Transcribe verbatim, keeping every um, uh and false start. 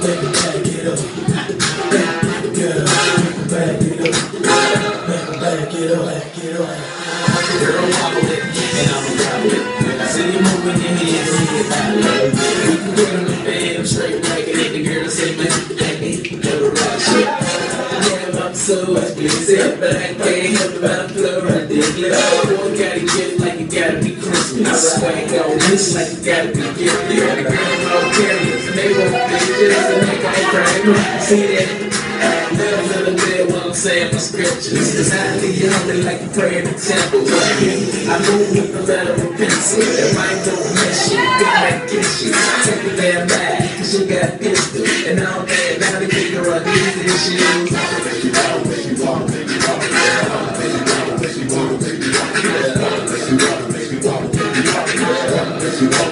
Baby, back it up. Girl, back it up. Back it up, back it up. Girl, wobble it, and I'm a wobble it. When I see you moving your hands, see it violate. We can get on the bed, I'm straight bragging it. The girl say, man, I need no rock shit. Damn, I'm so explicit, but I can't help my flow ridiculous. Boy, gotta get like it gotta be Christmas. I swag on this like it gotta be gifted. The girls all careless, and they won't be just a nigga ain't crying. See that? Little, little bit what I'm saying for scriptures. Cause I be hungry like a prayer in the temple. I move with a letter of pencil. If I don't miss you, then I kiss you. Take me damn back, cause you got pistol. And all that, now they figure out these issues. I'll make you walk, make you walk. I'll make you walk, make you walk, make you walk. I'll make you walk, make you walk, make you walk.